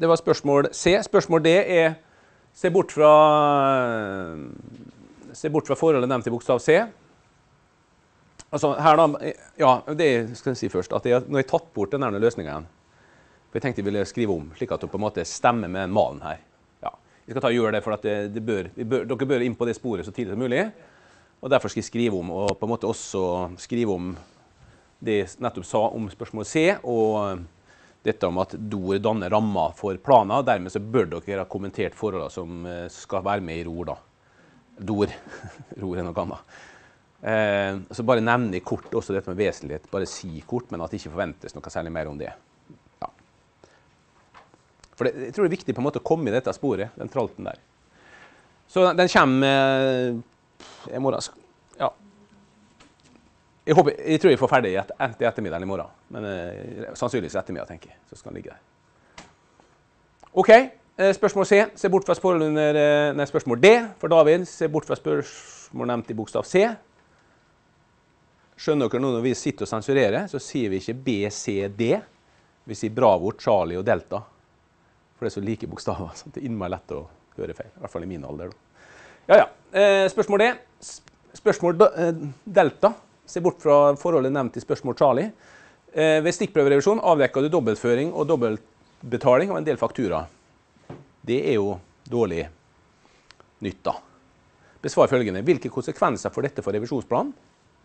Det var spørsmål C. Spørsmål D er se bort fra forholdet nevnt i bokstav C. Altså her da, ja, det skal jeg si først, at nå har jeg tatt bort denne løsningen igjen. For jeg tenkte jeg ville skrive om, slik at du på en måte stemmer med den malen her. Ja, jeg skal gjøre det, for at dere bør inn på det sporet så tidlig som mulig. Og derfor skal jeg skrive om, og på en måte også skrive om det jeg nettopp sa om spørsmål C, og dette om at DOR danner rammer for planer, og dermed så bør dere ha kommentert forholdene som skal være med i ROR da. DOR, ROR er noe annet. Så bare nevne i kort også dette med vesentlighet, bare si kort, men at det ikke forventes noe særlig mer om det. Ja. For jeg tror det er viktig på en måte å komme i dette sporet, den tralten der. Så den kommer i morgen. Ja. Jeg tror jeg får ferdig etter ettermiddagen i morgen, men sannsynligvis ettermiddag, tenker jeg, så skal den ligge der. Ok, spørsmål C, se bort fra spørsmål D for David, se bort fra spørsmål nevnt i bokstav C. Skjønner dere nå når vi sitter og sensurerer, så sier vi ikke B, C, D. Vi sier Bravo, Charlie og Delta. For det er så like bokstaver, så det er innmari lett å høre feil, i hvert fall i min alder. Ja, ja. Spørsmål D. Spørsmål Delta. Se bort fra forholdet nevnt i spørsmål Charlie. Ved stikkprøverevisjon avdekker du dobbeltføring og dobbeltbetaling av en del faktura. Det er jo dårlig nytt da. Besvar følgende. Hvilke konsekvenser får dette for revisjonsplanen?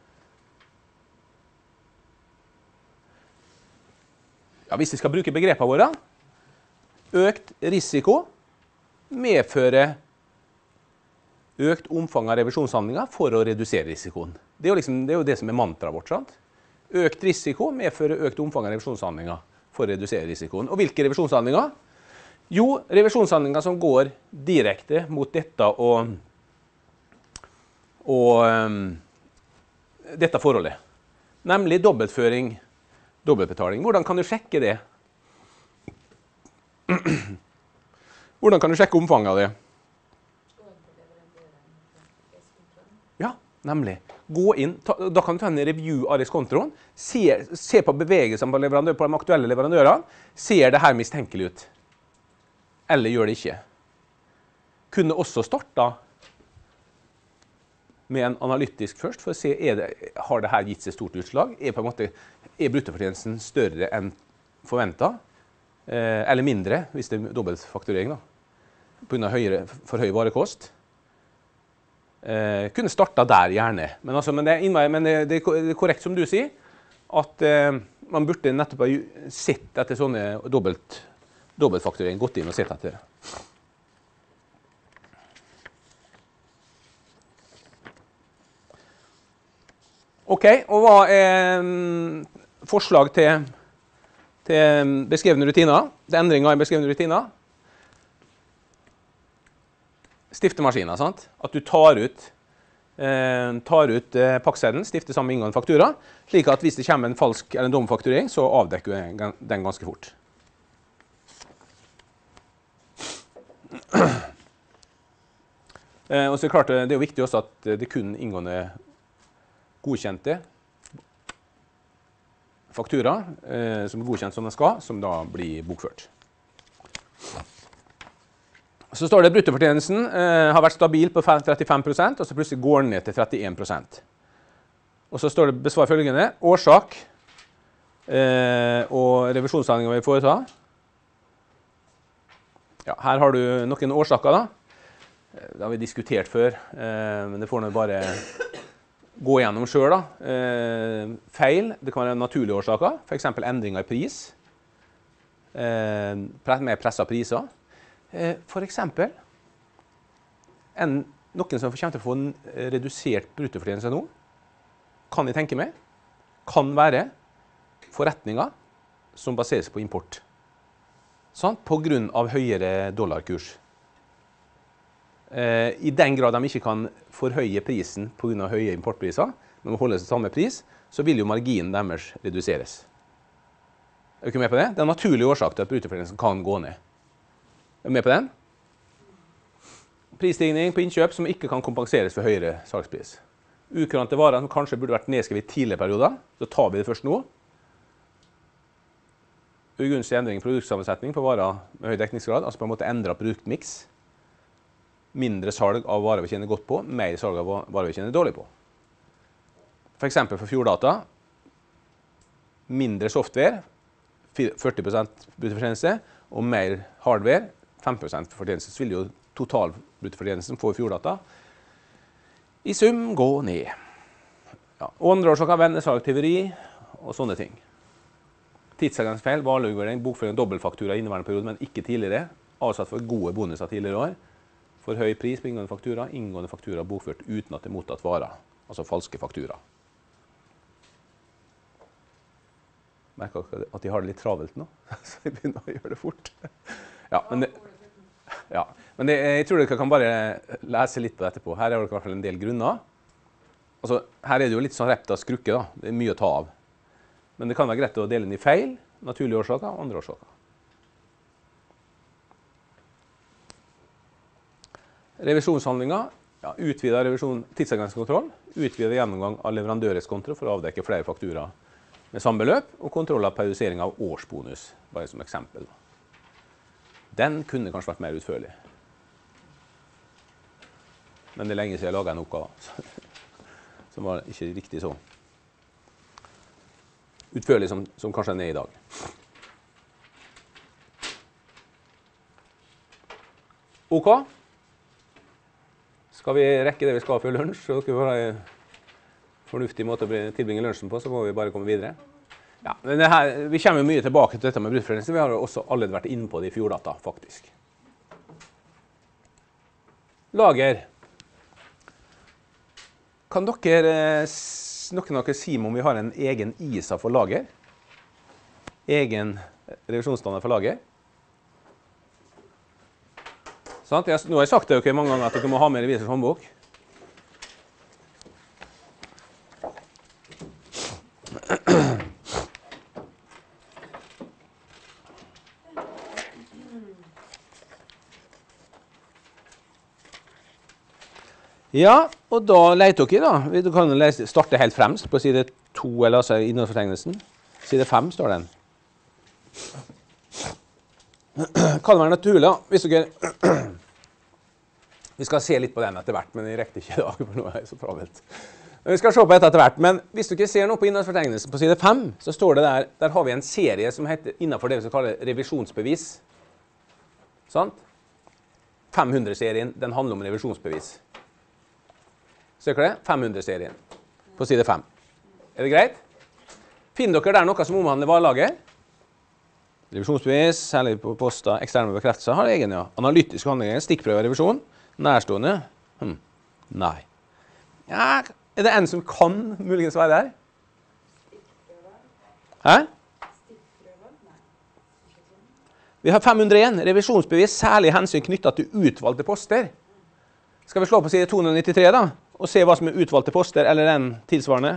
Ja, hvis vi skal bruke begrepene våre, økt risiko medfører økt omfang av revisjonshandlinger for å redusere risikoen. Det er jo det som er mantraet vårt, sant? Økt risiko medfører økt omfang av revisjonshandlinger for å redusere risikoen. Og hvilke revisjonshandlinger? Jo, revisjonshandlinger som går direkte mot dette dette forholdet. Nemlig dobbeltføring, dobbeltbetaling. Hvordan kan du sjekke det? Hvordan kan du sjekke omfanget av det? Ja, nemlig. Gå inn, da kan du ta en review av diskontoen, se på bevegelsene på de aktuelle leverandørene, ser det her mistenkelig ut? Eller gjør det ikke? Kunne også starte med en analytisk først, for å se, har det her gitt seg stort utslag? Er bruttofortjenesten større enn forventet? Eller mindre, hvis det er dobbeltfakturering da? På grunn av for høy varekost? Kunne starta der gjerne, men det er korrekt som du sier, at man burde nettopp ha sett etter sånne dobbeltfakturering, gått inn og sett etter det. Ok, og hva er forslag til beskrevne rutiner? Det er endringer i beskrevne rutiner. Stiftemaskiner, sant? At du tar ut pakkseddelen, stifter sammen med inngående faktura, slik at hvis det kommer en falsk eller en domfakturering, så avdekker du den ganske fort. Og så er det klart, det er jo viktig også at det kun inngående godkjente faktura, som er godkjent som den skal, som da blir bokført. Så står det bruttofortjenesten har vært stabil på 35%, og så plutselig går den ned til 31%. Og så står det besvar følgende, årsak og revisjonshandlinger vi foretar. Ja, her har du noen årsaker da. Det har vi diskutert før, men det får nå bare gå gjennom selv da. Feil, det kan være naturlige årsaker, for eksempel endringer i pris, mer presset priser. For eksempel, noen som kommer til å få en redusert bruttofortjeneste nå, kan jeg tenke meg, kan være forretninger som baserer seg på import. Sånn? På grunn av høyere dollarkurs. I den grad de ikke kan forhøye prisen på grunn av høye importpriser, men må holde seg samme pris, så vil jo marginen deres reduseres. Er du ikke med på det? Det er en naturlig årsak til at bruttofortjenesten kan gå ned. Er du med på den? Prisstigning på innkjøp som ikke kan kompenseres for høyere salgspris. Ukurante varer som kanskje burde vært nedskrevet i tidligere perioder, så tar vi det først nå. ugunstig endring i produktsammensetning på varer med høy dekningsgrad, altså på en måte endret produktmix. Mindre salg av varer vi kjenner godt på, mer salg av varer vi kjenner dårlig på. For eksempel for Fjorddata, mindre software, 40% bruttofortjeneste, og mer hardware, 5% fortjeneste. Så vil jo total bruttofortjenesten for Fjorddata i sum gå ned. Ja. Og andre årsaker, vennesalg, tyveri og sånne ting. Tidsavgangsfeil, valgvurdering, bokføring og dobbeltfaktura i inneværende periode, men ikke tidligere. Avsatt for gode bonuser tidligere år. For høy pris på inngående faktura bokført uten at det er mottatt varer. Altså falske faktura. Merker at de har det litt travelt nå, så vi begynner å gjøre det fort. Ja, men jeg tror dere kan bare lese litt på det etterpå. Her er det i hvert fall en del grunner. Altså, her er det jo litt sånn reptas krukke da. Det er mye å ta av. Men det kan være greit å dele inn i feil, naturlige årsaker og andre årsaker. Revisjonshandlinger, ja, utvidet tidsavgangskontroll, utvidet gjennomgang av leverandørets konto for å avdekke flere fakturer med samme beløp, og kontroll av periodisering av årsbonus, bare som eksempel. Den kunne kanskje vært mer utførlig. Men det er lenge siden jeg laget en oppgave, som var ikke riktig så utførlig som kanskje den er i dag. Ok. Skal vi rekke det vi skal før lunsj, så dere får en fornuftig måte å tilbringe lunsjen på, så må vi bare komme videre. Ja, men vi kommer mye tilbake til dette med bruttofortjeneste. Vi har jo også allerede vært inne på det i Fjorddata, faktisk. Lager. Kan noen av dere si om vi har en egen ISA for lager? Egen revisjonsstandard for lager? Sant? Nå har jeg sagt til dere mange ganger at dere må ha med revisors håndbok. Ja, og da leter dere da. Du kan starte helt fremst på side 2, eller altså i innholdsfortegnelsen. Side 5 står den. Kan være naturlig da, hvis dere... Vi skal se litt på den etter hvert, men jeg rekker ikke i dag, for nå er jeg så travelt. Vi skal se på dette etter hvert, men hvis dere ser nå på innholdsfortegnelsen på side 5, så står det der har vi en serie som heter, innenfor det vi skal kalle revisjonsbevis. Sant? 500-serien, den handler om revisjonsbevis. Ser dere det? 500-serien på side 5. Er det greit? Finner dere der noe som omhandler varelager? Revisjonsbevis, særlig på poster, eksterne bekreftelser, har egen, ja. Analytiske handlinger, stikkprøve, revisjon, nærstående. Nei. Ja, er det en som kan muligens være der? Hæ? Vi har 501, revisjonsbevis, særlig hensyn knyttet til utvalgte poster. Skal vi slå på side 293 da? Og se hva som er utvalgte poster, eller den tilsvarende.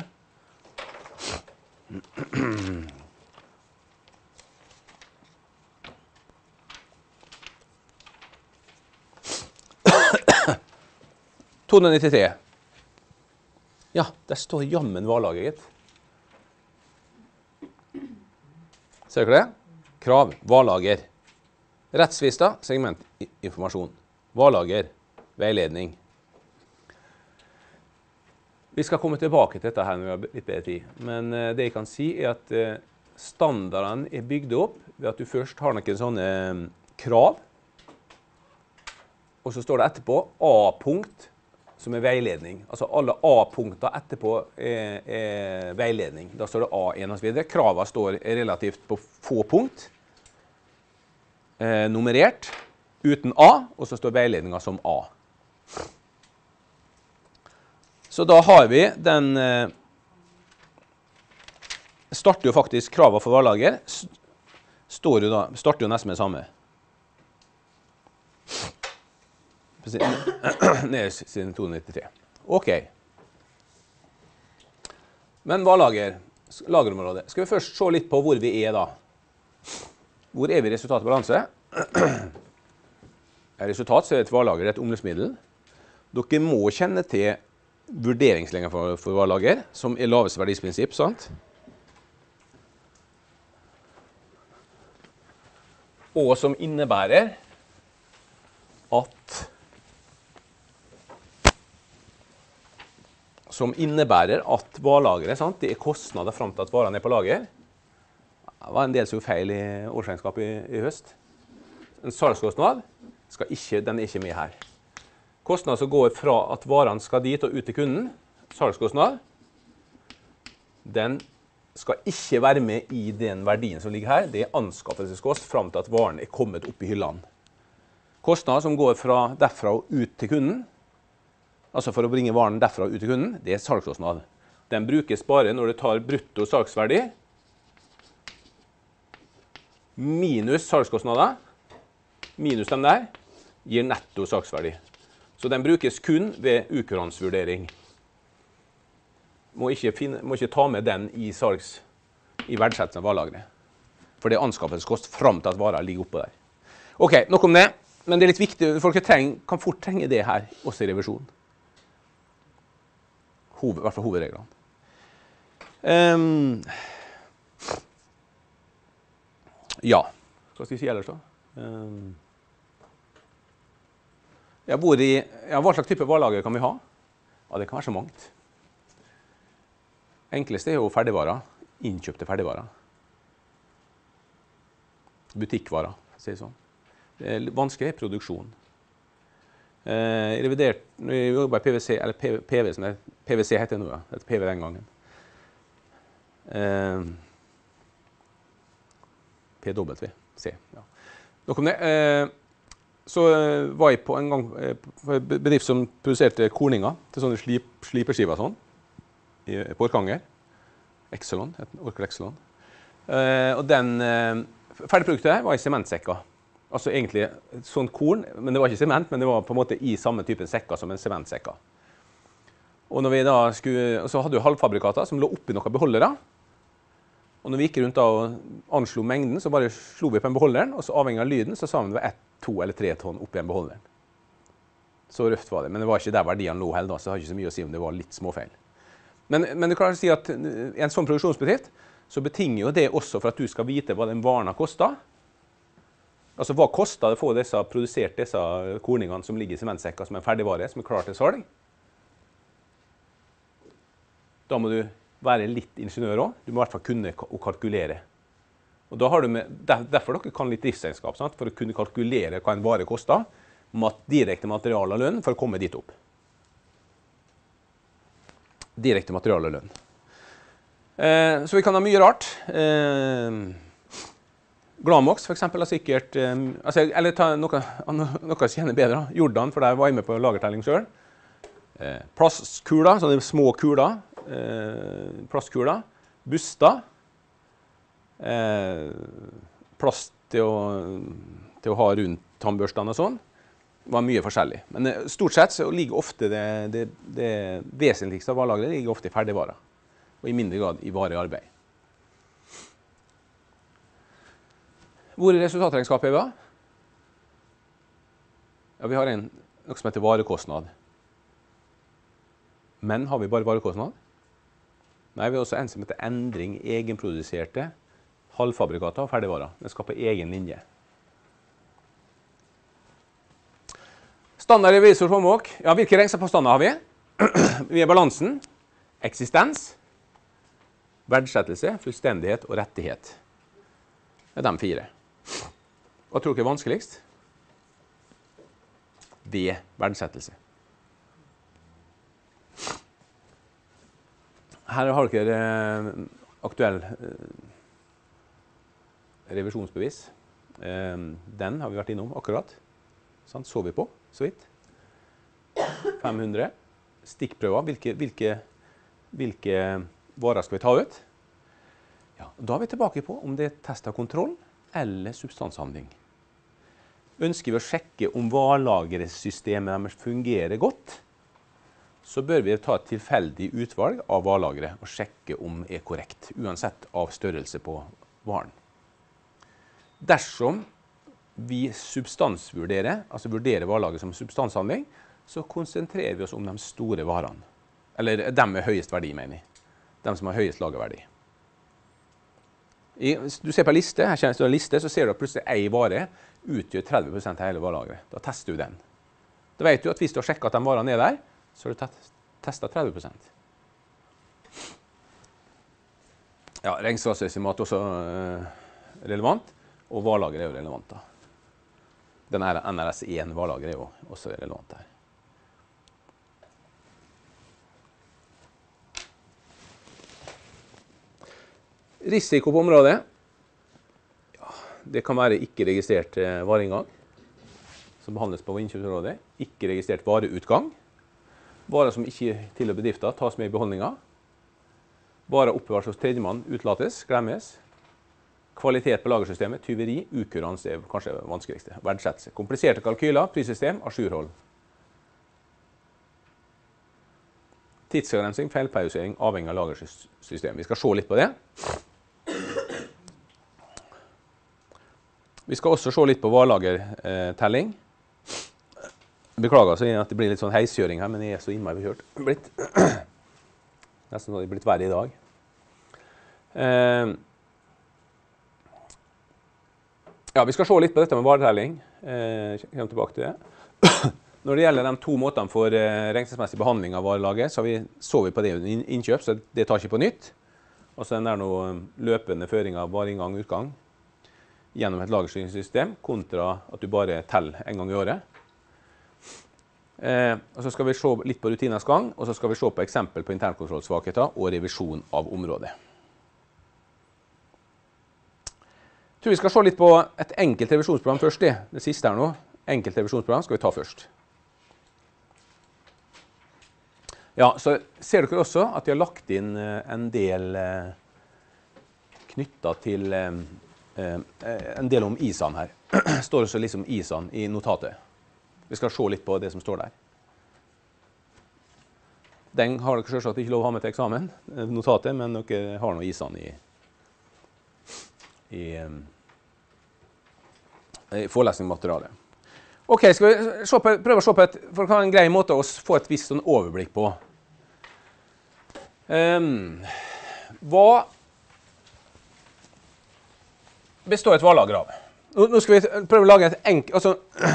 Ja, der står jammen varelaget. Ser dere det? Krav, varelager. Rettsvista, segmentinformasjon. Varelager, veiledning. Vi skal komme tilbake til dette her når vi har litt bedre tid. Men det jeg kan si er at standardene er bygd opp ved at du først har noen sånne krav. Og så står det etterpå A-punkt, som er veiledning. Altså alle A-punkter etterpå er veiledning. Da står det A1 og så videre. Kravene står relativt på få punkt. Nummerert, uten A, og så står veiledningen som A. Så da har vi den, starter jo faktisk kravet for varelager, starter jo nesten med det samme. Nede siden 293. Ok. Men varelager, lagerområdet. Skal vi først se litt på hvor vi er da? Hvor er vi i resultat og balanse? Resultat så er et varelager et omløpsmiddel. Dere må kjenne til vurderingslenger for varelager, som er laveste verdisprinsipp, sant? og som innebærer at varelageret, sant? Det kostnader frem til at varene på lager. Det var en del som gjorde feil i årsregnskapet i høst. En salgskostnad den er ikke med her. Kostnad som går fra at varene skal dit og ut til kunden, salgskostnad, den skal ikke være med i den verdien som ligger her. Det er anskaffelseskost frem til at varen er kommet opp i hyllene. Kostnad som går derfra og ut til kunden, altså for å bringe varen derfra og ut til kunden, det er salgskostnad. Den brukes bare når du tar brutto salgsverdi, minus salgskostnader, minus dem der, gir netto salgsverdi. Så den brukes kun ved ukurransvurdering. Må ikke ta med den i verdsettelsen av varelageret. For det er anskaffelseskost frem til at varer ligger oppe der. Ok, nok om det. Men det er litt viktig, folk kan fort trenge det her, også i revisjon. I hvert fall hovedreglene. Ja, hva skal vi si ellers da? Hva slags type varelager kan vi ha? Ja, det kan være så mangt. Enklest er jo ferdigvarer, innkjøpte ferdigvarer. Butikkvarer, for å si det sånn. Det er vanskelig produksjon. Revidert, når jeg jobber i PVC, eller PVC heter det nå, ja. Det er PV den gangen. PWC, ja. Nok om det. Så var jeg på en gang på en bedrift som produserte korninger til sånne sliperskiver sånn, på Orkanger. Exelon, Orkla Exelon. Og den ferdigproduktet her var i sementsekker. Altså egentlig sånn korn, men det var ikke sement, men det var på en måte i samme typen sekker som en sementsekker. Og når vi da så hadde vi halvfabrikater som lå oppi noen beholdere. Og når vi gikk rundt da og anslo mengden, så bare slo vi på en beholderen, og så avhengig av lyden, så sa vi det var 1, 2 eller 3 tonn oppi en beholderen. Så røft var det, men det var ikke der verdiene lå heller, så det har ikke så mye å si om det var litt småfeil. Men du kan si at i en sånn produksjonsbedrift, så betinger jo det også for at du skal vite hva den varen har kostet. Altså, hva koster det å få produsert disse korningene som ligger i sementsekker som en ferdigvare, som er klar til salg? Da må du være litt ingeniør også. Du må i hvert fall kunne å kalkulere. Og da har du derfor dere kan litt driftsregnskap, sant? For å kunne kalkulere hva en vare koster, direkte materiale og lønn for å komme dit opp. Direkte materiale og lønn. Så vi kan ha mye rart. Glamox for eksempel har sikkert, eller ta noe som kjenner bedre, Jordan, for der var jeg med på lagertelling selv. Plastkuler, sånne små kuler, plastkuler, buster, plast til å ha rundt tannbørstene og sånn. Det var mye forskjellig. Men stort sett så ligger ofte det vesentligste av varelageret ligger ofte i ferdigvarer, og i mindre grad i varig arbeid. Hvor er resultatregnskapet er vi da? Ja, vi har noe som heter varekostnad. Men har vi bare varekostnad? Nei, vi har også en som heter endring egenproduserte halvfabrikater og ferdigvarer. Den skal på egen linje. Standard revisor håndbok. Ja, hvilke regnskapsstandarder har vi? Vi er balansen, eksistens, verdsettelse, fullstendighet og rettighet. Det er de 4. Hva tror dere er vanskeligst? Ved verdsettelse. Her har dere aktuell revisjonsbevis. Den har vi vært innom akkurat. Sånn, så vi på, så vidt. 500 stikkprøver. Hvilke varer skal vi ta ut? Ja, da er vi tilbake på om det er test av kontroll eller substanshandling. Ønsker vi å sjekke om varelagersystemet deres fungerer godt, så bør vi ta et tilfeldig utvalg av varelageret og sjekke om det er korrekt, uansett av størrelse på varen. Dersom vi substansvurderer, altså vurderer varelageret som substanshandling, så konsentrerer vi oss om de store varene. Eller de med høyest verdi, mener jeg. De som har høyest lagerverdi. Hvis du ser på en liste, her kjennes det en liste, så ser du at plutselig en vare utgjør 30% av hele varelageret. Da tester du den. Da vet du at hvis du har sjekket at den varen er der, så har du testet 30%. Ja, regnskapsestimat er også relevant, og varelager er jo relevant da. Denne NRS1 varelager er jo også relevant her. Risiko på området, ja, det kan være ikke registrert vareinngang, som behandles på innkjøpsområdet, ikke registrert vareutgang, varer som ikke tilhører bedrifter tas med i beholdninger, varer oppbevares hos tredjemann utlates, glemmes, kvalitet på lagersystemet, tyveri, ukurans er kanskje det vanskeligste, verdsettelse, kompliserte kalkyler, prissystem, ajourhold. Tidsavgrensning, feilperiodisering, avhengig av lagersystem. Vi skal se litt på det. Vi skal også se litt på varelagertelling. Beklager så at det blir litt sånn heiskjøring her, men jeg er så innmari bekjørt. Nesten så det er blitt verre i dag. Ja, vi skal se litt på dette med varetelling. Jeg kommer tilbake til det. Når det gjelder de to måtene for regnskapsmessig behandling av varelager, så så vi på det i innkjøp, så det tar ikke på nytt. Og så er det noe løpende føring av vareinngang og utgang gjennom et lagerstyringssystem, kontra at du bare teller en gang i året. Og så skal vi se litt på rutinenes gang, og så skal vi se på eksempel på internkontrollsvakheter og revisjon av området. Jeg tror vi skal se litt på et enkelt revisjonsprogram først. Det siste her nå. Enkelt revisjonsprogram skal vi ta først. Ja, så ser dere også at jeg har lagt inn en del knyttet til en del om ISAN her. Står også liksom ISAN i notatet. Vi skal se litt på det som står der. Den har dere selvsagt ikke lov å ha med til eksamen, notatet, men dere har noe ISAN i forelesningsmaterialet. Ok, skal vi prøve å se på for å ha en grei måte å få et visst sånn overblikk på. Hva består et varelager av? Nå skal vi prøve å lage et enkelt, altså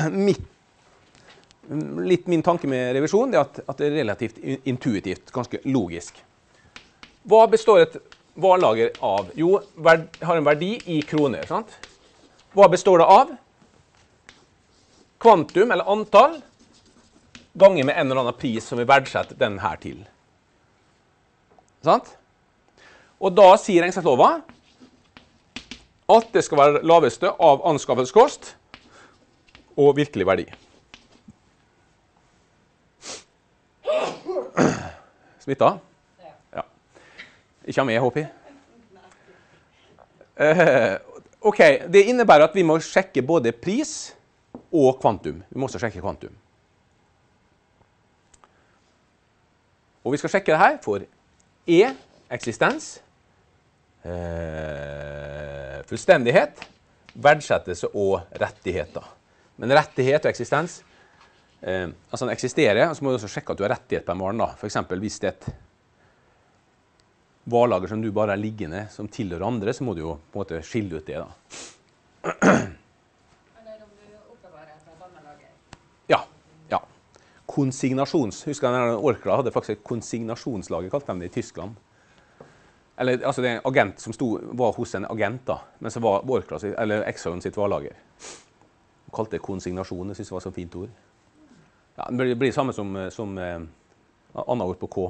litt min tanke med revisjon er at det er relativt intuitivt, ganske logisk. Hva består et varelager av? Jo, har en verdi i kroner, sant? Hva består det av? Kvantum, eller antall, ganger med en eller annen pris som vi verdsetter den her til. Sant? Og da sier regnskapsloven at det skal være laveste av anskaffelseskost og virkelig verdi. Smitta? Ja. Ikke av meg, håper jeg. Ok, det innebærer at vi må sjekke både pris og kvantum. Vi må også sjekke kvantum. Og vi skal sjekke det her for eksistens, fullstendighet, verdsettelse og rettigheter. Men rettighet og eksistens, altså den eksisterer, så må du også sjekke at du har rettighet på en varen da. For eksempel hvis det er et varelager som du bare er liggende, som tilhører andre, så må du jo på en måte skille ut det da. Eller om du oppbevarer et annet lager. Ja, ja. Husker jeg Orkla hadde faktisk et konsignasjonslager, kalte de det i Tyskland. Eller, altså det er en agent som var hos en agent da, men så var Orkla, eller Exxon sitt varelager. De kalte det konsignasjon, jeg synes det var så fint ord. Ja, det blir det samme som annet ord på K.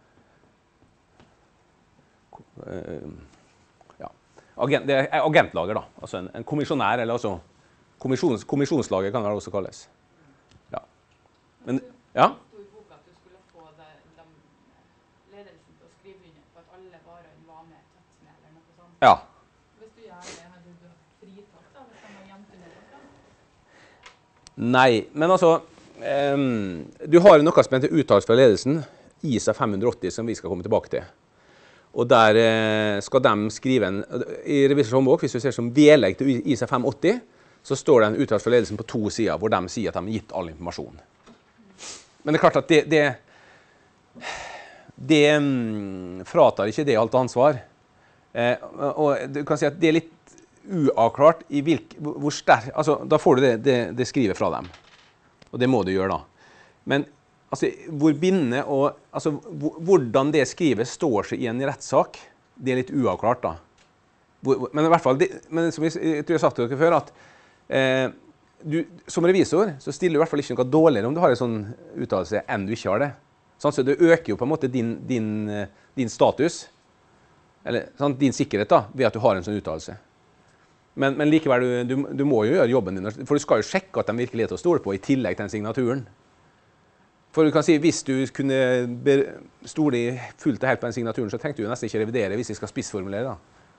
Ja. Det er agentlager da, altså en kommisjonær, eller altså kommisjonslager kan det også kalles. Ja. Men, ja? Det sto i boka at du skulle få ledelsen til å skrive under på at alle varene var med tatt med, eller noe sånt. Ja. Hvis du gjør det, hadde du fritatt da, hvis de var gjemt under det? Nei, men altså, du har noe som heter uttalelse fra ledelsen, ISA 580, som vi skal komme tilbake til. Og der skal de skrive i revisors håndbok, hvis du ser som vedlegg til ISA 580, så står det en uttalelse fra ledelsen på 2 sider, hvor de sier at de har gitt all informasjon. Men det er klart at det fratar ikke det alt ansvar. Og du kan si at det er litt uavklart i hvor sterk, altså da får du det skrivet fra dem. Og det må du gjøre da. Men altså, hvor bindende og altså, hvordan det skrivet står seg i en rettssak, det er litt uavklart da. Men i hvert fall, men som jeg tror jeg har sagt til dere før, at du, som revisor så stiller du i hvert fall ikke noe dårligere om du har en sånn uttalelse enn du ikke har det. Sånn, så det øker jo på en måte din status, eller sånn, din sikkerhet da, ved at du har en sånn uttalelse. Men likevel, du må jo gjøre jobben din, for du skal jo sjekke at de virkelig er til å stole på i tillegg til den signaturen. For du kan si, hvis du kunne stole fullt og helt på den signaturen, så trengte du jo nesten ikke revidere hvis vi skal spissformulere da.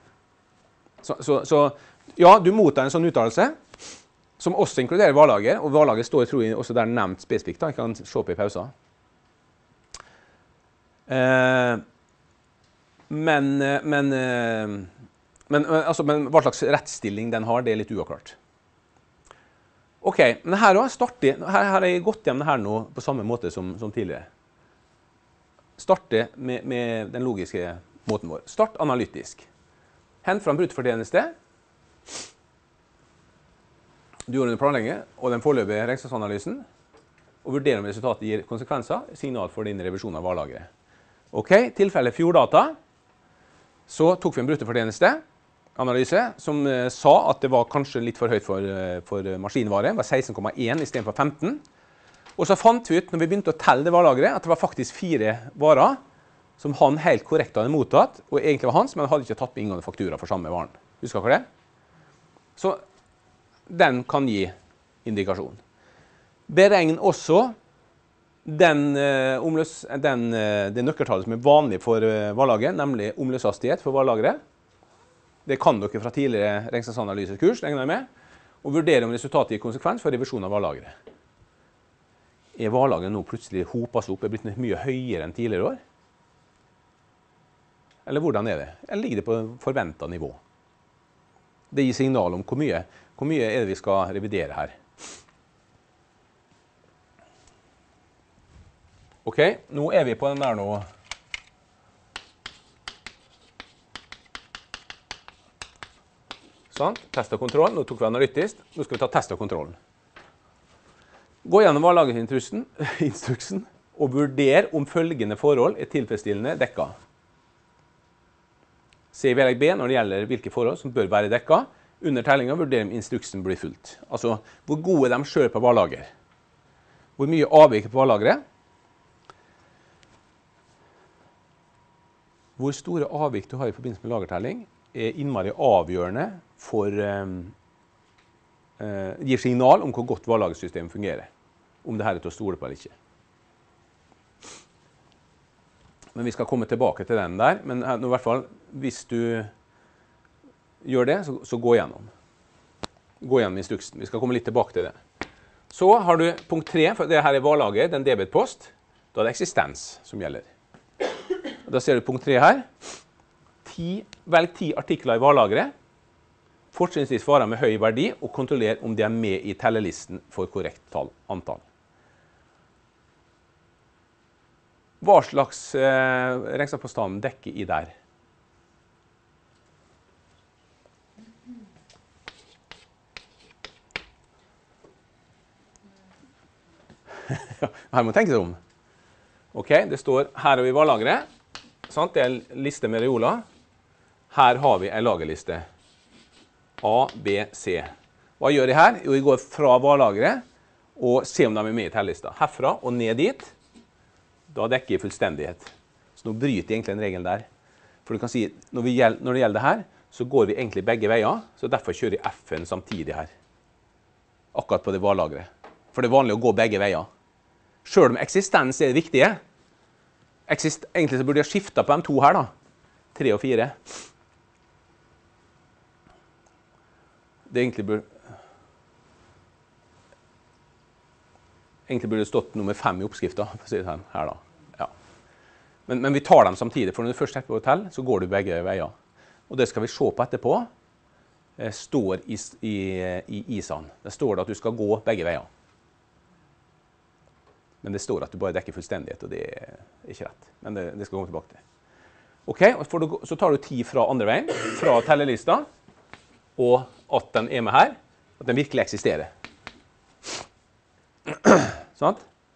Så ja, du mottar en sånn uttalelse, som også inkluderer varelager, og varelager står, tror jeg, også der nevnt spesifikt da, jeg kan se på i pausen. Men hva slags rettsstilling den har, det er litt uavklart. Ok, men her har jeg gått hjem det her nå på samme måte som tidligere. Starte med den logiske måten vår. Start analytisk. Hent fram bruttofortjeneste. Du gjør under planlegge, og den foreløpige regnskapsanalysen, og vurderer om resultatet gir konsekvenser, signal for din revisjon av varelageret. Ok, tilfelle fjorddata, så tok vi en bruttofortjeneste-analyse som sa at det var kanskje litt for høyt for maskinvare, det var 16,1 i stedet for 15. Og så fant vi ut, når vi begynte å telle det varelageret, at det var faktisk 4 varer som han helt korrekt hadde mottatt, og egentlig var hans, men hadde ikke tatt med inngående faktura for samme varen. Husker dere det? Så den kan gi indikasjon. Beregn også det nøkkeltallet som er vanlig for varelaget, nemlig omløpshastighet for varelageret. Det kan dere fra tidligere regnskapsanalyseskurs, regner jeg med, og vurdere om resultatet gir konsekvens for revisjon av varelageret. Er varelageret nå plutselig hopet seg opp, er blitt mye høyere enn tidligere år? Eller hvordan er det? Eller ligger det på forventet nivå? Det gir signal om hvor mye er det vi skal revidere her. Ok, nå er vi på den der nå. Sånn, test og kontroll. Nå tok vi analytisk. Nå skal vi ta test og kontrollen. Gå gjennom varelagerinstruksen og vurder om følgende forhold er tilfredsstillende dekket. Se i vedlegg B når det gjelder hvilke forhold som bør være dekket. Under tellingen vurder om instruksen blir fulgt. Altså, hvor gode er de selv på varelager? Hvor mye avviker på varelageret? Hvor store avvik du har i forbindelse med lagertelling er innmari avgjørende for gir signal om hvor godt varelagersystemet fungerer. Om det her er til å stole på eller ikke. Men vi skal komme tilbake til den der. Men i hvert fall, hvis du gjør det, så gå gjennom. Gå gjennom instruksen. Vi skal komme litt tilbake til det. Så har du punkt 3, for det her er varelager, den debetpost. Da er det eksistens som gjelder. Da ser du punkt 3 her. Velg 10 artikler i varelageret. Fortrinnsvis varer med høy verdi, og kontroller om de er med i tellelisten for korrekt antall. Hva slags regnskapspåstand dekker i der? Her må tenke seg om. Ok, det står her har vi varelageret. Sant? Det er en liste med reoler. Her har vi en lagerliste. A, B, C. Hva gjør jeg her? Jo, jeg går fra varelageret og ser om de er med i tellelista. Herfra og ned dit. Da dekker jeg fullstendighet. Så nå bryter jeg egentlig en regel der. For du kan si, når det gjelder det her, så går vi egentlig begge veier, så derfor kjører jeg F-en samtidig her. Akkurat på det varelageret. For det er vanlig å gå begge veier. Selv om eksistens er det viktige. Egentlig så burde jeg skifte på de to her da. 3 og 4. Det egentlig burde det stått nummer 5 i oppskriften, for å si det her da. Ja. Men vi tar dem samtidig, for når du først setter på hotell, så går du begge veier. Og det skal vi se på etterpå, står i ISAen. Det står det at du skal gå begge veier. Men det står at du bare dekker fullstendighet, og det er ikke rett. Men det skal vi komme tilbake til. Ok, og så tar du 10 fra andre veien, fra tellelista, og at den er med her, at den virkelig eksisterer. Sant?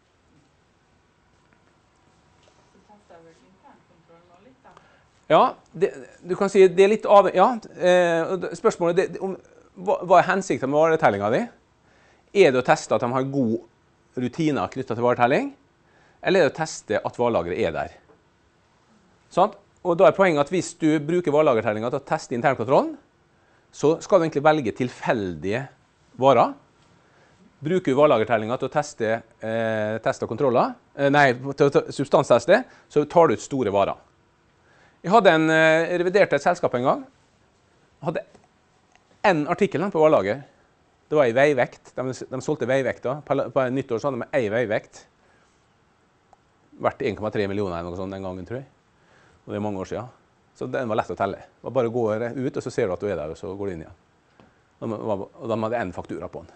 Så tester jeg vel internkontrollen nå litt, da. Ja, du kan si det er litt av... Ja, spørsmålet er hva er hensikten med varetellinga di? Er det å teste at de har god rutiner knyttet til varetelling? Eller er det å teste at varelageret er der? Sant? Og da er poenget at hvis du bruker varelagertellinga til å teste internkontrollen, så skal du egentlig velge tilfeldige varer. Bruker du varelagertellinga til å teste kontroller, til å substansteste, så tar du ut store varer. Jeg hadde revidert et selskap en gang. Jeg hadde en artikkel på varelager. Det var en veivekt. De solgte veivekta. På nyttår så hadde de en veivekt. Verdt 1,3 millioner eller noe sånt den gangen, tror jeg. Og det er mange år siden. Så den var lett å telle. Det var bare å gå ut, og så ser du at du er der, og så går du inn igjen. Og de hadde en faktura på den.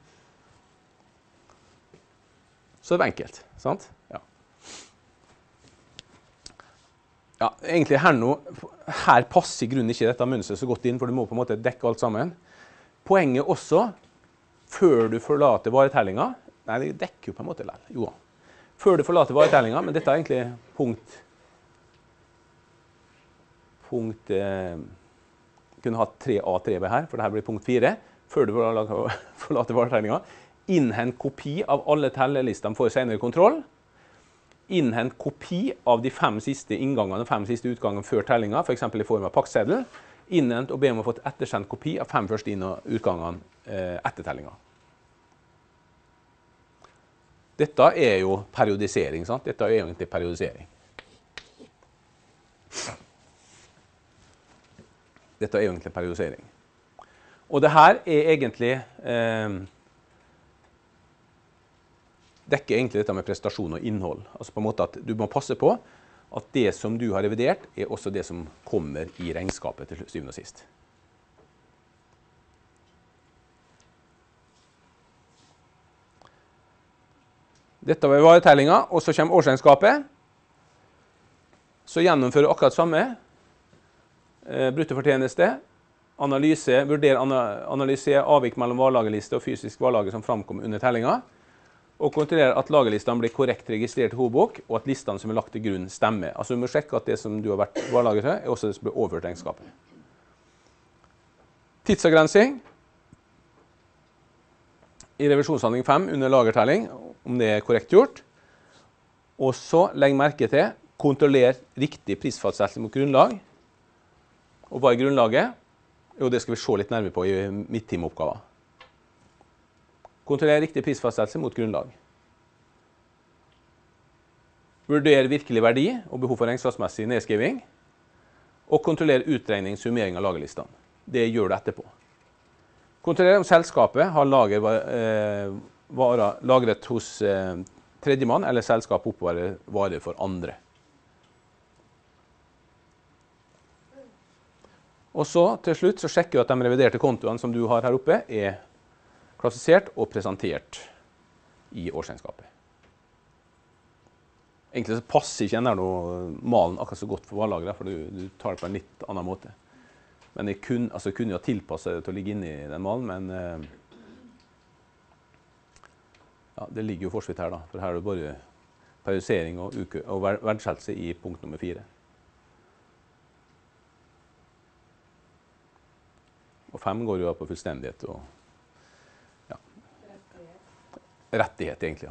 Så det var enkelt, sant? Ja. Ja, egentlig her passer i grunnen ikke dette mønstret så godt inn, for du må på en måte dekke alt sammen. Poenget også, før du forlater varetellinga, nei, det dekker jo på en måte likevel, jo da. Før du forlater varetellinga, men dette er egentlig punkt kunne ha 3A, 3B her, for dette blir punkt 4. Før du forlater varetegninga. Innhent kopi av alle tellelistene for senere kontroll. Innhent kopi av de 5 siste inngangene og 5 siste utgangene før tellinga, for eksempel i form av pakkseddel. Innhent og be om å få ettersendt kopi av 5 første inn- og utgangene etter tellinga. Dette er jo periodisering, sant? Dette er jo egentlig periodisering. Dette er egentlig periodisering. Og det her er egentlig dekker egentlig dette med prestasjon og innhold. Altså på en måte at du må passe på at det som du har revidert, er også det som kommer i regnskapet til syvende og sist. Dette var varetellinga, og så kommer årsregnskapet. Så gjennomfører akkurat samme. Bruttofortjeneste, analysere avvik mellom varelagerliste og fysisk varelager som framkommer under tellinga, og kontrollere at lagerlistene blir korrekt registrert i hovedbok, og at listene som er lagt til grunn stemmer. Altså du må sjekke at det som du har vært varelager til, er også det som blir overført regnskapet. Tidsavgrensing i revisjonshandling 5 under lagertelling, om det er korrekt gjort. Og så legg merke til, kontroller riktig prisfastsettelse mot grunnlag. Og hva er grunnlaget? Jo, det skal vi se litt nærmere på i midttimeoppgaven. Kontroller riktig prisfastsettelse mot grunnlag. Vurder virkelig verdi og behov for regnskapsmessig nedskriving. Og kontroller utregning, summering av lagerlistene. Det gjør du etterpå. Kontroller om selskapet har lagret hos tredjemann eller selskap oppbevarer varer for andre. Og så til slutt så sjekker du at de reviderte kontoene som du har her oppe er klassifisert og presentert i årsregnskapet. Egentlig så passer ikke den der malen akkurat så godt for varelageret, for du tar det på en litt annen måte. Men jeg kunne jo ha tilpasset det til å ligge inne i den malen, men ja, det ligger jo forsvitt her da, for her er det bare periodisering og verdsettelse i punkt nummer 4. Og 5 går jo på fullstendighet og ja, rettighet egentlig, ja.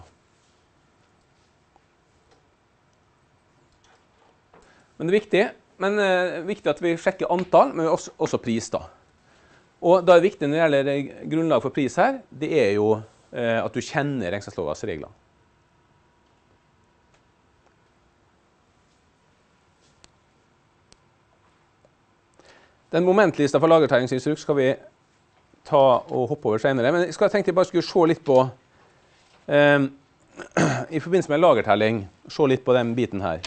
Men det er viktig at vi sjekker antall, men også pris da. Og da er det viktig når det gjelder grunnlag for pris her, det er jo at du kjenner regnskapslovens regler. Den momentlista for lagertellingsinstruks skal vi ta og hoppe over senere, men jeg tenkte jeg bare skulle se litt på, i forbindelse med lagertelling, se litt på den biten her.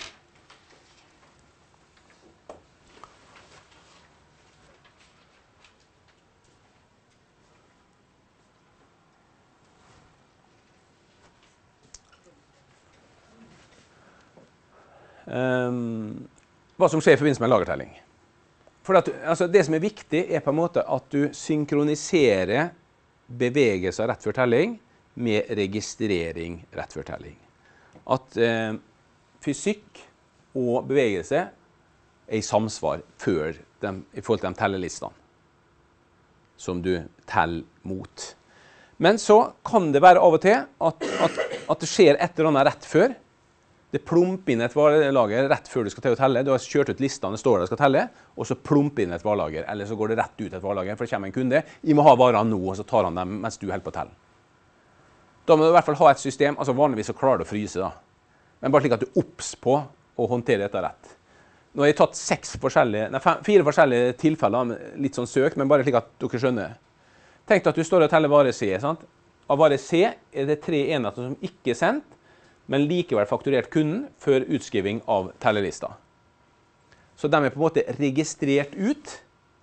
hva som skjer i forbindelse med lagertelling. For altså, det som er viktig er på en måte at du synkroniserer bevegelser rett før telling med registrering rett før telling. At fysikk og bevegelse er i samsvar i forhold til de tellelistene som du teller mot. Men så kan det være av og til at det skjer et eller annet rett før. Det plumper inn et varelager rett før du skal til å telle. Du har kjørt ut listene, det står der du skal telle, og så plumper inn et varelager. Eller så går det rett ut et varelager, for det kommer en kunde. Jeg må ha varene nå, og så tar han dem mens du holder på å telle. Da må du i hvert fall ha et system, altså vanligvis så klarer du å fryse da. Men bare slik at du er obs på å håndtere dette rett. Nå har jeg tatt 4 forskjellige tilfeller, litt sånn søkt, men bare slik at dere skjønner. Tenk at du står og teller vare C, sant? Av vare C er det 3 enheter som ikke er sendt, men likevel fakturert kunden før utskriving av tellelista. Så de er på en måte registrert ut,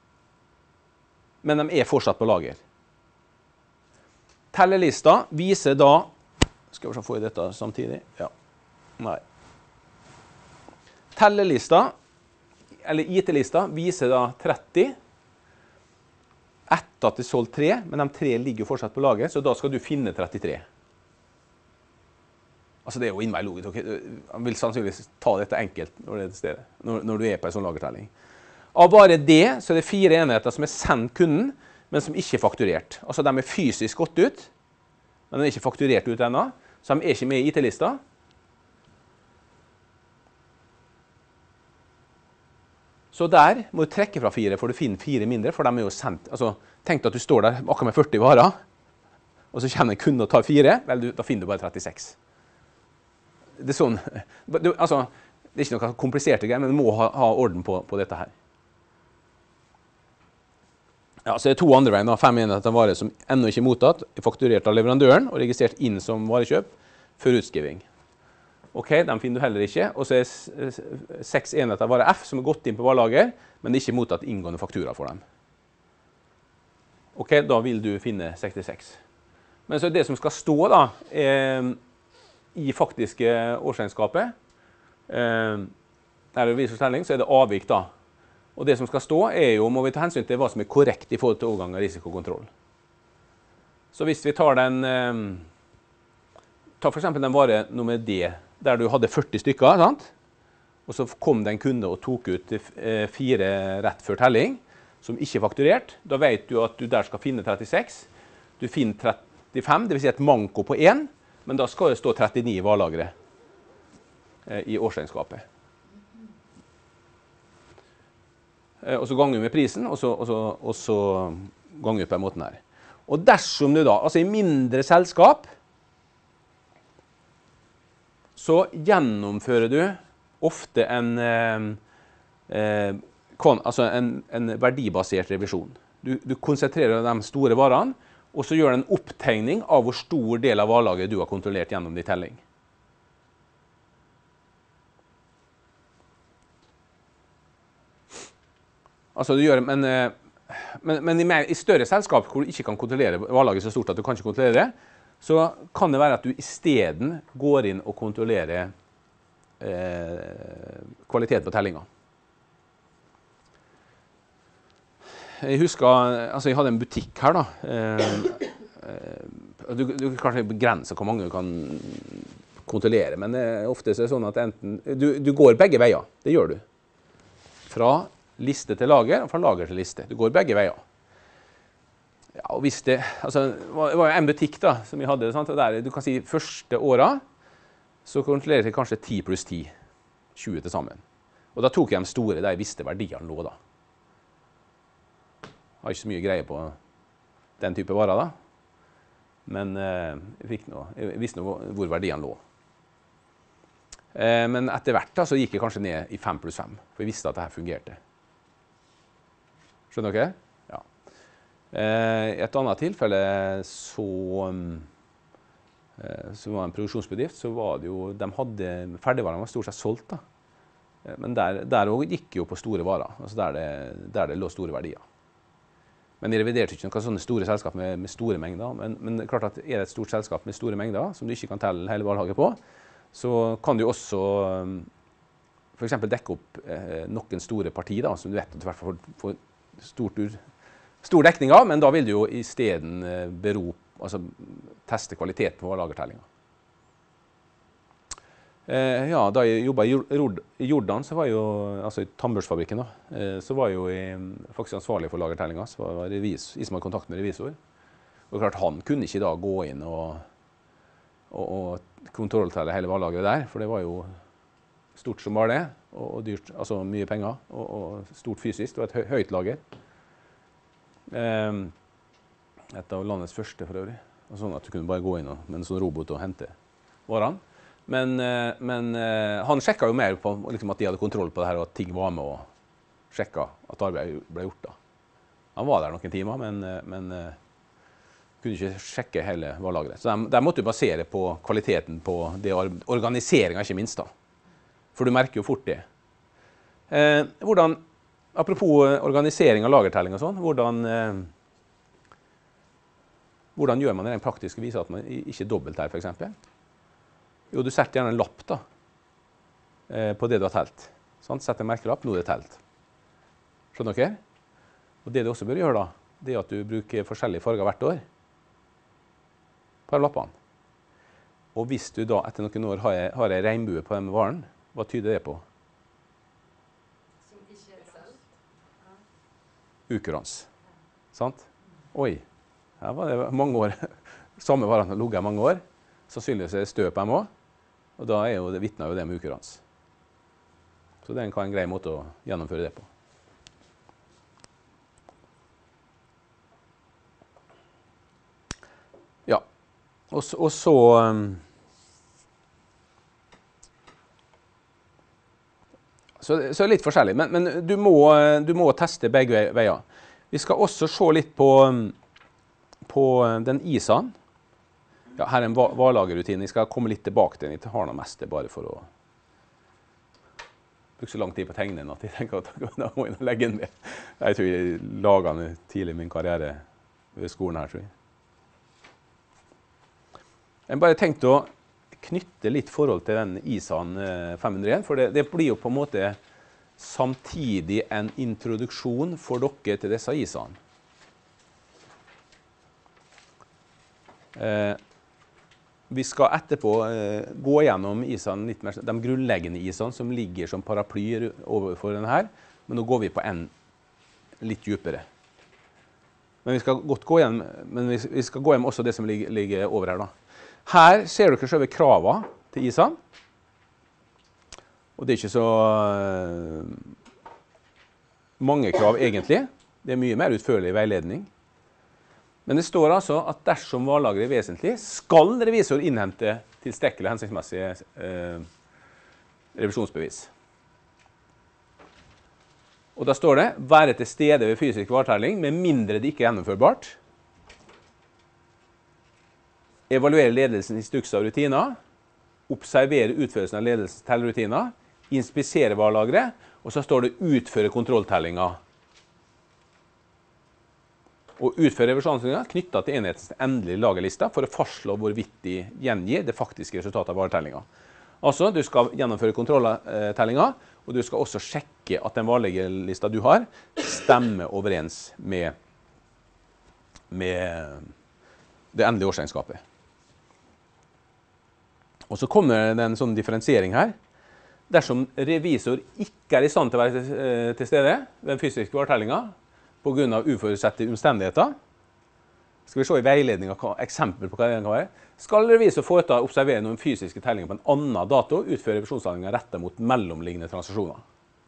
men de er fortsatt på lager. Tellelista viser da, skal vi se, får jeg dette samtidig? Ja, nei. Tellelista, eller IT-lista, viser da 30, etter at det er solgt 3, men de 3 ligger jo fortsatt på lager, så da skal du finne 33. Altså det er jo innvei logisk. Han vil sannsynligvis ta dette enkelt når det er til stede, når du er på en sånn lagertelling. Av bare det så er det 4 enheter som er sendt kunden, men som ikke er fakturert. Altså de er fysisk gått ut, men de er ikke fakturert ut ennå, så de er ikke med i IT-lista. Så der må du trekke fra 4, for du finner 4 mindre, for de er jo sendt. Altså, tenk at du står der akkurat med 40 varer, og så kommer en kunde og tar 4, vel, da finner du bare 36. Det er sånn, altså, det er ikke noe kompliserte greier, men du må ha orden på dette her. Ja, så er det 2 andre veien, 5 enheter varer som ennå ikke er mottatt, er fakturert av leverandøren og registrert inn som varekjøp før utskriving. Ok, de finner du heller ikke, og så er 6 enheter varer F som er gått inn på varelager, men det er ikke mottatt inngående faktura for dem. Ok, da vil du finne 66. Men så det som skal stå da, i faktiske årsregnskapet, der det viser telling, så er det avvik da. Og det som skal stå er jo, må vi ta hensyn til hva som er korrekt i forhold til overgang av risikokontroll. Så hvis vi tar den, ta for eksempel den vare nummer D, der du hadde 40 stykker, sant? Og så kom det en kunde og tok ut 4 rett før telling, som ikke er fakturert. Da vet du at du der skal finne 36. Du finner 35, det vil si et manko på 1, men da skal det stå 39 i varelageret i årsregnskapet. Og så ganger vi med prisen, og så ganger vi på den måten her. Og dersom du da, altså i mindre selskap, så gjennomfører du ofte en verdibasert revisjon. Du konsentrerer de store varene, og så gjør du en opptegning av hvor stor del av varelageret du har kontrollert gjennom din telling. Altså du gjør, men i større selskap hvor du ikke kan kontrollere varelageret så stort at du kan ikke kontrollere det, så kan det være at du i stedet går inn og kontrollerer kvaliteten på tellinga. Jeg husker, altså jeg hadde en butikk her da. Du kanskje begrenser hvor mange du kan kontrollere, men ofte er det sånn at du går begge veier, det gjør du. Fra liste til lager, og fra lager til liste. Du går begge veier. Ja, og hvis det, altså, det var jo en butikk da, som jeg hadde, sant? Og der, du kan si, første året, så kontrollerer jeg kanskje 10 pluss 10, 20 til sammen. Og da tok jeg de store, der jeg visste verdiene lå da. Jeg har ikke så mye greie på den type varer da, men jeg visste hvor verdiene lå. Men etter hvert da, så gikk jeg kanskje ned i 5 pluss 5, for jeg visste at dette fungerte. Skjønner dere? Ja. I et annet tilfelle så var en produksjonsbedrift, så var det jo, de hadde ferdigvarene var stort sett solgt da. Men der gikk jo på store varer, altså der det lå store verdier. Men jeg reviderte ikke noen sånne store selskap med store mengder, men klart at er det et stort selskap med store mengder, som du ikke kan telle hele varelaget på, så kan du også for eksempel dekke opp noen store partier da, som du vet at du i hvert fall får stor dekning av, men da vil du jo i stedet teste kvalitet på lagertellinga. Ja, da jeg jobbet i Jordan, så var jeg jo, altså i tannbørsfabrikken da, så var jeg jo faktisk ansvarlig for lagertellinga, så var jeg som hadde kontakt med revisor. Og klart, han kunne ikke da gå inn og kontrolltelle hele varelageret der, for det var jo stort som bare det, og dyrt, altså mye penger, og stort fysisk, det var et høyt lager. Et av landets første for øvrig, og sånn at du kunne bare gå inn med en sånn robot og hente varene. Men han sjekket jo mer på liksom, at de hadde kontroll på det her, og at ting var med og sjekket at arbeidet ble gjort da. Han var der noen timer, men kunne ikke sjekke hele varelageret. Så der måtte du basere på kvaliteten på det organiseringen, ikke minst da. For du merker jo fort det. Apropos organisering av lagertelling og sånn, hvordan gjør man det rent praktisk å vise at man ikke dobbelt her, for eksempel? Jo, du setter gjerne en lapp da, på det du har telt. Sånn, setter en merkelapp, nå er det telt. Skjønner dere? Og det du også bør gjøre da, det er at du bruker forskjellige farger hvert år på lappene. Og hvis du da etter noen år har en regnbue på den varen, hva tyder det på? Som ikke er selv. Ukurans. Sant? Oi, her var det mange år. Samme varen har ligget mange år. Sannsynligvis er det støp dem også. Og da vitner jo det med ukurans. Så det kan en grei måte å gjennomføre det på. Ja, og så er det litt forskjellig, men du må teste begge veier. Vi skal også se litt på den ISAen. Ja, her er en varelagerrutine. Jeg skal komme litt tilbake til den. Jeg har noe mest det bare for å bruke så lang tid på å tegne den at jeg tenker at da må jeg legge den ned. Jeg tror jeg laget den tidlig i min karriere ved skolen her, tror jeg. Jeg bare tenkte å knytte litt forhold til den ISAen 501, for det blir jo på en måte samtidig en introduksjon for dere til disse ISAen. Vi skal etterpå gå gjennom ISAen litt mer, de grunnleggende ISAen som ligger som paraply overfor denne her, men nå går vi på en litt dypere. Men vi skal godt gå gjennom, men vi skal gå gjennom også det som ligger over her da. Her ser dere selve kravene til ISAen, og det er ikke så mange krav egentlig, det er mye mer utførlig veiledning. Men det står altså at dersom varelageret er vesentlig, skal revisor innhente tilstrekkelig hensiktsmessige revisjonsbevis. Og da står det, være til stede ved fysisk varetelling, med mindre det ikke er gjennomførbart. Evaluere ledelsens instrukser og rutiner. Observere utførelsen av ledelsens tellerutiner. Inspisere varelageret. Og så står det utføre kontrolltellinga. Og utføre revisjonshandlinger knyttet til enhetens endelige lagerlista for å fastslå hvorvidt de gjengir det faktiske resultatet av varetellinga. Altså, du skal gjennomføre kontrolltellinga, og du skal også sjekke at den varelagerlista du har stemmer overens med det endelige årsregnskapet. Og så kommer det en sånn differensiering her. Dersom revisor ikke er i stand til å være til stede ved den fysiske varetellinga, på grunn av uforutsette omstendigheter, skal vi se i veiledningen eksempel på hva det kan være, skal revisor foreta observere noen fysiske tellinger på en annen dato, utføre revisjonshandlinger rettet mot mellomliggende transaksjoner.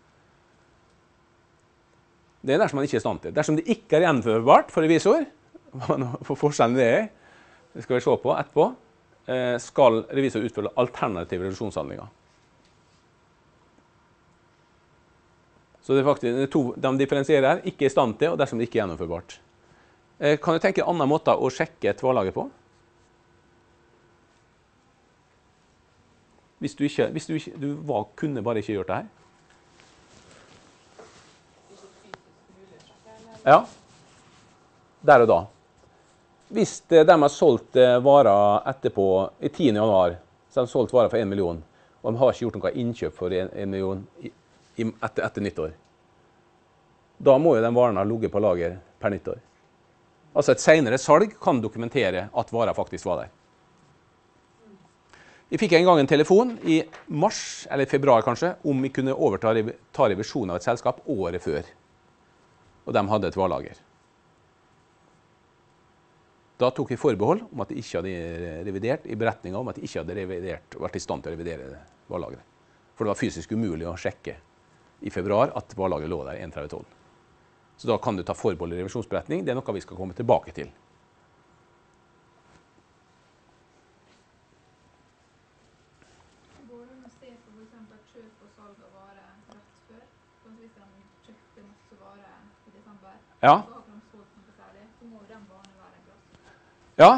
Det er dersom man ikke er i stand til. Dersom det ikke er gjennomførbart for revisor, for forskjellen det er, det skal vi se på etterpå, skal revisor utføre alternative revisjonshandlinger. Så det er faktisk de differensierer her, ikke i stand til, og dersom det ikke er gjennomførbart. Kan du tenke en annen måte å sjekke et varelager på? Hvis du kunne bare ikke gjort det her. Ja, der og da. Hvis de har solgt varer etterpå, i 10. januar, så har de solgt varer for 1 million, og de har ikke gjort noe innkjøp for 1 million etter nyttår. Da må jo den varen ha ligget på lager per nyttår. Altså et senere salg kan dokumentere at varer faktisk var der. Vi fikk en gang en telefon i mars, eller februar kanskje, om vi kunne ta revisjon av et selskap året før. Og de hadde et varelager. Da tok vi forbehold om at de ikke hadde revidert i beretningen om at de ikke hadde vært i stand til å revidere varelageret. For det var fysisk umulig å sjekke i februar at varelageret lå der 31.12. Så da kan du ta forbehold i revisjonsberetning. Det er noe vi skal komme tilbake til. Går det an å se på for eksempel kjøp og salg av varer rett før? Sånn hvis de kjøpte masse varer i desember, Ja. så har de solgt noe særlig, så må den varen være en plass. Ja.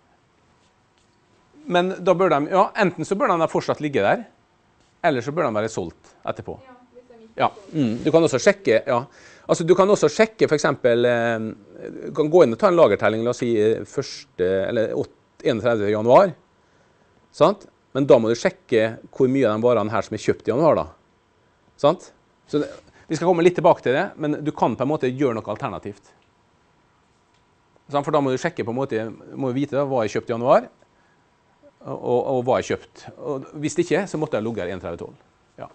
Men da bør de, ja, enten så bør de fortsatt ligge der, eller så bør de være solgt etterpå. Ja, hvis de ikke Ja, du kan også sjekke, ja. Altså, du kan også sjekke for eksempel, du kan gå inn og ta en lagertelling, la oss si 31. januar, sant? Men da må du sjekke hvor mye av de varene her som er kjøpt i januar da. Sant? Så vi skal komme litt tilbake til det, men du kan på en måte gjøre noe alternativt. Sant? For da må du sjekke på en måte, må du vite da, hva er kjøpt i januar, og hva er kjøpt. Og hvis det ikke, så måtte jeg logge 31.12. Ja.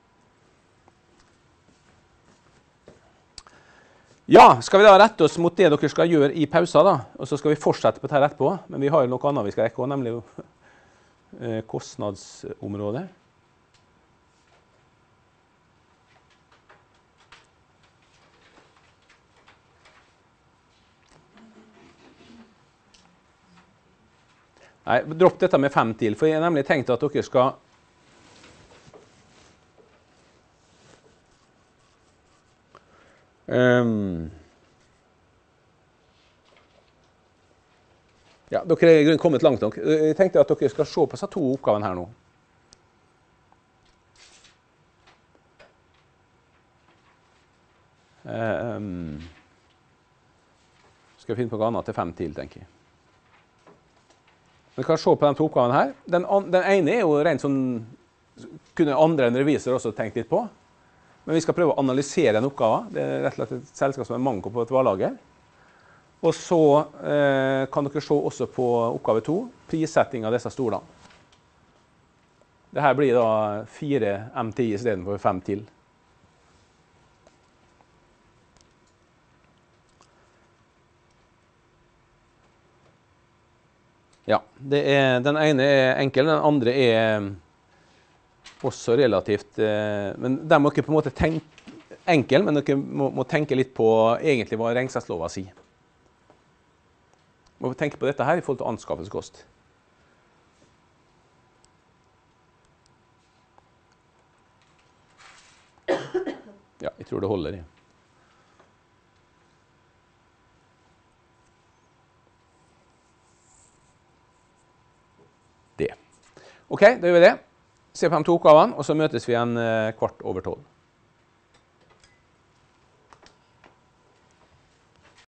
Ja, skal vi da rette oss mot det dere skal gjøre i pausa da, og så skal vi fortsette på dette etterpå, men vi har jo noe annet vi skal rekke også, nemlig kostnadsområdet. Nei, dropp dette med 5 til, for jeg har nemlig tenkt at dere skal ja, dere er i grunnen kommet langt nok. Jeg tenkte at dere skal se på disse 2 oppgavene her nå. Skal jeg finne på noe annet til 5 til, tenker jeg. Vi kan se på de 2 oppgavene her. Den ene er jo rent sånn, kunne andre enn revisor også tenkt litt på. Men vi skal prøve å analysere en oppgave. Det er rett og slett et selskap som er manko på et varelager. Og så kan dere se også på oppgave 2, prissetting av disse stolene. Dette blir da 4 MTI i stedet for 5 til. Ja, den ene er enkel, den andre er også relativt, men der må dere på en måte tenke, enkel, men dere må tenke litt på egentlig hva regnskapsloven sier. Må tenke på dette her i forhold til anskaffelseskost. Ja, jeg tror det holder. Det. Ok, da gjør vi det. Se på de 2 oppgavene, og så møtes vi igjen 12:15.